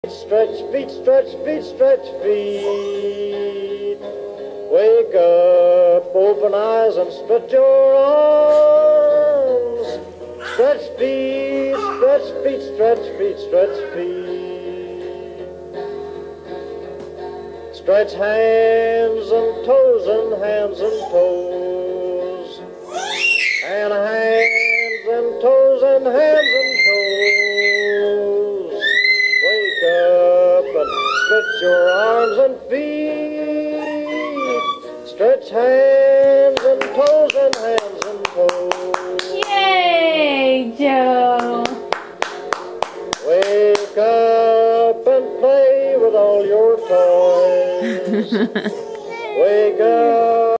Stretch feet, stretch feet, stretch feet. Wake up, open eyes and stretch your arms. Stretch feet, stretch feet, stretch feet, stretch feet. Stretch hands and toes and hands and toes. And hands.